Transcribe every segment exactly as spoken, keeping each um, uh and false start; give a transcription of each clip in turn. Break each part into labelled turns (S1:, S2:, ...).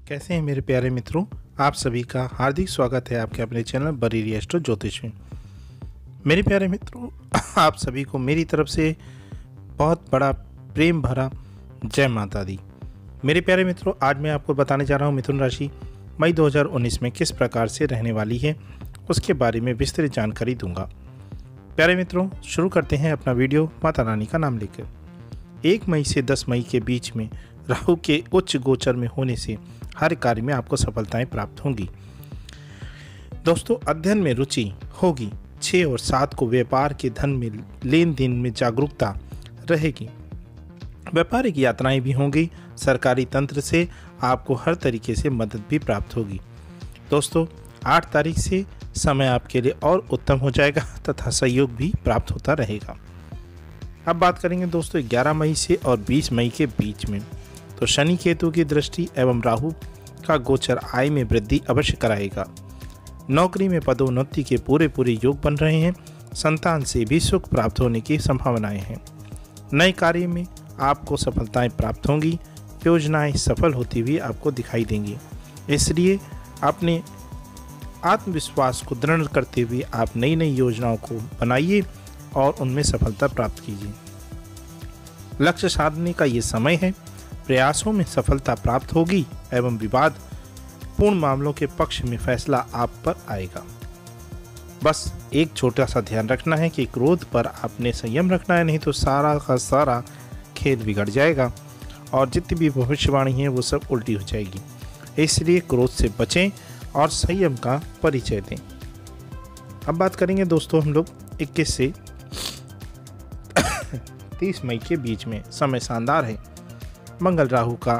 S1: कैसे हैं मेरे प्यारे मित्रों। आप सभी का हार्दिक स्वागत है आपके अपने चैनल बरेली एस्ट्रो ज्योतिष में। मेरे प्यारे मित्रों, आप सभी को मेरी तरफ से बहुत बड़ा प्रेम भरा जय माता दी। मेरे प्यारे मित्रों, आज मैं आपको बताने जा रहा हूँ मिथुन राशि मई दो हज़ार उन्नीस में किस प्रकार से रहने वाली है, उसके बारे में विस्तृत जानकारी दूंगा। प्यारे मित्रों, शुरू करते हैं अपना वीडियो माता रानी का नाम लेकर। एक मई से दस मई के बीच में राहु के उच्च गोचर में होने से हर कार्य में आपको सफलताएं प्राप्त होंगी। दोस्तों, अध्ययन में रुचि होगी। छः और सात को व्यापार के धन में लेन देन में जागरूकता रहेगी। व्यापारिक यात्राएं भी होंगी। सरकारी तंत्र से आपको हर तरीके से मदद भी प्राप्त होगी। दोस्तों, आठ तारीख से समय आपके लिए और उत्तम हो जाएगा तथा सहयोग भी प्राप्त होता रहेगा। अब बात करेंगे दोस्तों ग्यारह मई से और बीस मई के बीच में, तो शनि केतु की दृष्टि एवं राहु का गोचर आय में वृद्धि अवश्य कराएगा। नौकरी में पदोन्नति के पूरे पूरे योग बन रहे हैं। संतान से भी सुख प्राप्त होने की संभावनाएं हैं। नए कार्य में आपको सफलताएं प्राप्त होंगी। योजनाएं सफल होती हुई आपको दिखाई देंगी। इसलिए अपने आत्मविश्वास को दृढ़ करते हुए आप नई नई योजनाओं को बनाइए और उनमें सफलता प्राप्त कीजिए। लक्ष्य साधने का ये समय है। प्रयासों में सफलता प्राप्त होगी एवं विवाद पूर्ण मामलों के पक्ष में फैसला आप पर आएगा। बस एक छोटा सा ध्यान रखना है कि क्रोध पर आपने संयम रखना है, नहीं तो सारा का सारा खेल बिगड़ जाएगा और जितनी भी भविष्यवाणी है वो सब उल्टी हो जाएगी। इसलिए क्रोध से बचें और संयम का परिचय दें। अब बात करेंगे दोस्तों हम लोग इक्कीस से तीस मई के बीच में। समय शानदार है। मंगल राहु का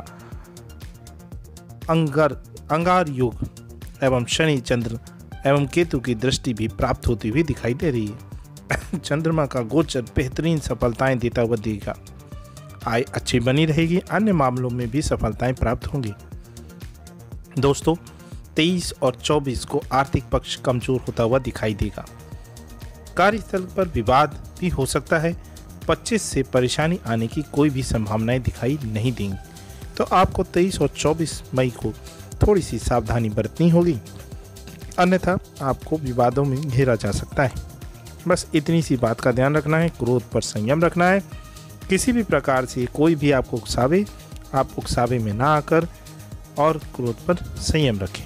S1: अंगार अंगार योग एवं शनि चंद्र एवं केतु की दृष्टि भी प्राप्त होती हुई दिखाई दे रही है। चंद्रमा का गोचर बेहतरीन सफलताएं देता हुआ दिखेगा। आय अच्छी बनी रहेगी। अन्य मामलों में भी सफलताएं प्राप्त होंगी। दोस्तों, तेईस और चौबीस को आर्थिक पक्ष कमजोर होता हुआ दिखाई देगा। कार्यस्थल पर विवाद भी हो सकता है। पच्चीस से परेशानी आने की कोई भी संभावनाएं दिखाई नहीं देंगी। तो आपको तेईस और चौबीस मई को थोड़ी सी सावधानी बरतनी होगी, अन्यथा आपको विवादों में घेरा जा सकता है। बस इतनी सी बात का ध्यान रखना है। क्रोध पर संयम रखना है। किसी भी प्रकार से कोई भी आपको उकसावे, आप उकसावे में ना आकर और क्रोध पर संयम रखें।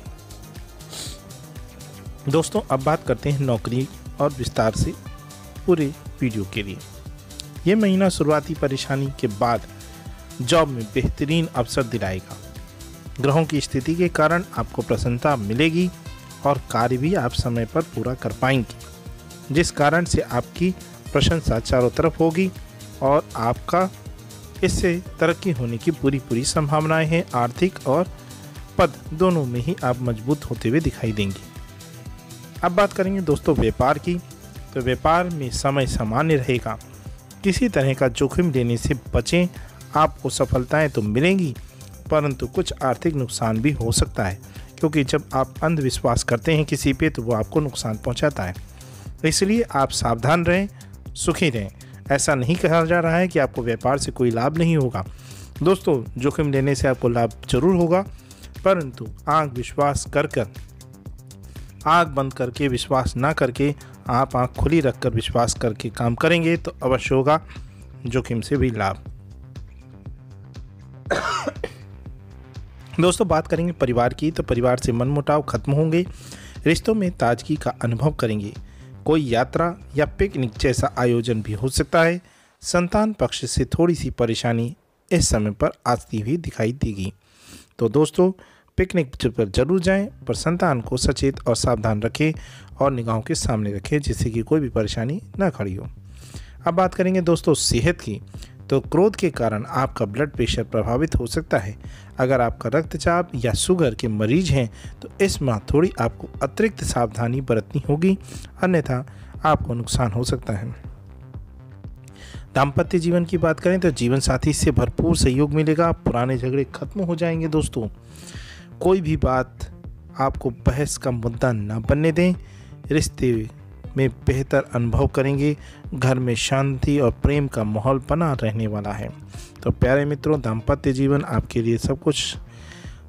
S1: दोस्तों, अब बात करते हैं नौकरी और विस्तार से पूरे वीडियो के लिए। ये महीना शुरुआती परेशानी के बाद जॉब में बेहतरीन अवसर दिलाएगा। ग्रहों की स्थिति के कारण आपको प्रसन्नता मिलेगी और कार्य भी आप समय पर पूरा कर पाएंगे, जिस कारण से आपकी प्रशंसा चारों तरफ होगी और आपका इससे तरक्की होने की पूरी पूरी संभावनाएं हैं। आर्थिक और पद दोनों में ही आप मजबूत होते हुए दिखाई देंगे। अब बात करेंगे दोस्तों व्यापार की, तो व्यापार में समय सामान्य रहेगा। किसी तरह का जोखिम लेने से बचें। आपको सफलताएं तो मिलेंगी, परंतु कुछ आर्थिक नुकसान भी हो सकता है, क्योंकि जब आप अंधविश्वास करते हैं किसी पे तो वो आपको नुकसान पहुंचाता है। इसलिए आप सावधान रहें, सुखी रहें। ऐसा नहीं कहा जा रहा है कि आपको व्यापार से कोई लाभ नहीं होगा। दोस्तों, जोखिम लेने से आपको लाभ जरूर होगा, परंतु आंख विश्वास कर कर आंख बंद करके विश्वास ना करके आप आंख खुली रखकर विश्वास करके काम करेंगे तो अवश्य होगा जोखिम से भी लाभ। दोस्तों, बात करेंगे परिवार की, तो परिवार से मनमुटाव खत्म होंगे। रिश्तों में ताजगी का अनुभव करेंगे। कोई यात्रा या पिकनिक जैसा आयोजन भी हो सकता है। संतान पक्ष से थोड़ी सी परेशानी इस समय पर आती हुई दिखाई देगी। तो दोस्तों, पिकनिक पर जरूर जाएं, पर संतान को सचेत और सावधान रखें और निगाहों के सामने रखें, जिससे कि कोई भी परेशानी ना खड़ी हो। अब बात करेंगे दोस्तों सेहत की, तो क्रोध के कारण आपका ब्लड प्रेशर प्रभावित हो सकता है। अगर आपका रक्तचाप या शुगर के मरीज हैं तो इस माह थोड़ी आपको अतिरिक्त सावधानी बरतनी होगी, अन्यथा आपको नुकसान हो सकता है। दाम्पत्य जीवन की बात करें तो जीवन साथी से भरपूर सहयोग मिलेगा। पुराने झगड़े खत्म हो जाएंगे। दोस्तों, कोई भी बात आपको बहस का मुद्दा न बनने दें। रिश्ते में बेहतर अनुभव करेंगे। घर में शांति और प्रेम का माहौल बना रहने वाला है। तो प्यारे मित्रों, दाम्पत्य जीवन आपके लिए सब कुछ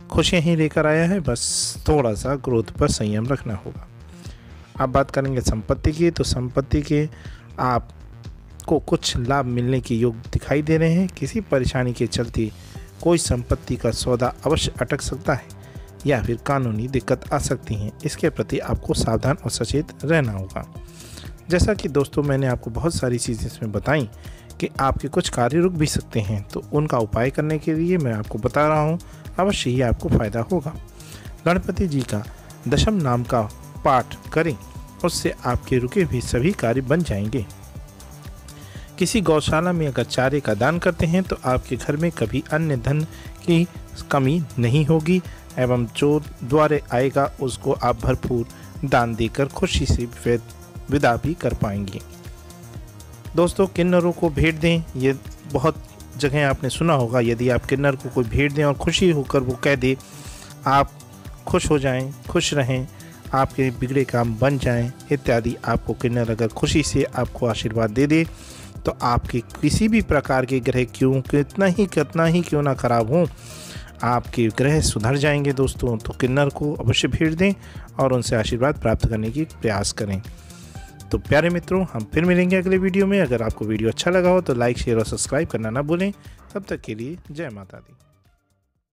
S1: खुशियाँ ही लेकर आया है, बस थोड़ा सा ग्रोथ पर संयम रखना होगा। अब बात करेंगे संपत्ति की, तो संपत्ति के आपको कुछ लाभ मिलने के योग दिखाई दे रहे हैं। किसी परेशानी के चलते कोई संपत्ति का सौदा अवश्य अटक सकता है या फिर कानूनी दिक्कत आ सकती हैं। इसके प्रति आपको सावधान और सचेत रहना होगा। जैसा कि दोस्तों मैंने आपको बहुत सारी चीज़ें इसमें बताई कि आपके कुछ कार्य रुक भी सकते हैं, तो उनका उपाय करने के लिए मैं आपको बता रहा हूँ, अवश्य ही आपको फ़ायदा होगा। गणपति जी का दशम नाम का पाठ करें, उससे आपके रुके भी सभी कार्य बन जाएंगे। किसी गौशाला में अगर चारे का दान करते हैं तो आपके घर में कभी अन्य धन की कमी नहीं होगी एवं जो द्वारे आएगा उसको आप भरपूर दान देकर खुशी से विदा भी कर पाएंगे। दोस्तों, किन्नरों को भेंट दें, ये बहुत जगह आपने सुना होगा। यदि आप किन्नर को कोई भेंट दें और खुशी होकर वो कह दे आप खुश हो जाएं, खुश रहें, आपके बिगड़े काम बन जाएं इत्यादि, आपको किन्नर अगर खुशी से आपको आशीर्वाद दे दे तो आपके किसी भी प्रकार के ग्रह क्यों कितना ही कितना ही क्यों ना खराब हो, आपके ग्रह सुधर जाएंगे। दोस्तों, तो किन्नर को अवश्य भेंट दें और उनसे आशीर्वाद प्राप्त करने की प्रयास करें। तो प्यारे मित्रों, हम फिर मिलेंगे अगले वीडियो में। अगर आपको वीडियो अच्छा लगा हो तो लाइक, शेयर और सब्सक्राइब करना ना भूलें। तब तक के लिए जय माता दी।